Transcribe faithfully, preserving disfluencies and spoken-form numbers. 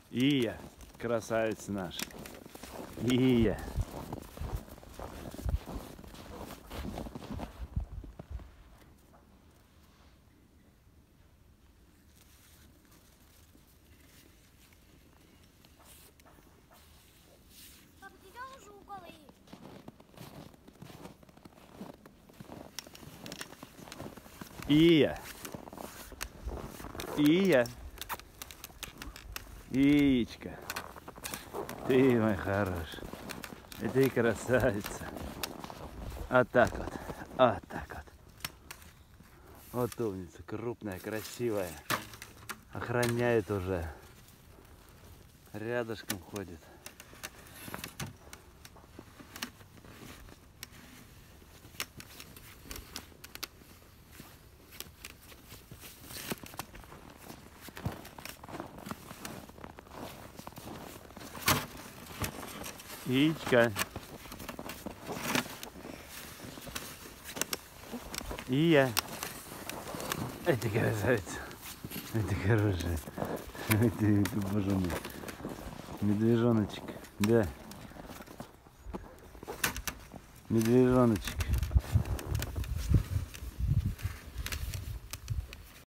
Ия, красавец наш. Ия. Папа, ты видел уже уколы? Ия. Ия. Иечка. Ты мой хороший. И ты красавица. Вот так вот. Вот так вот. Вот умница. Крупная, красивая. Охраняет уже. Рядышком ходит. Яичко. Ия. Эти красавица. Эти хорошие. Ты, ты, боже мой. Медвежоночек. Да. Медвежоночек.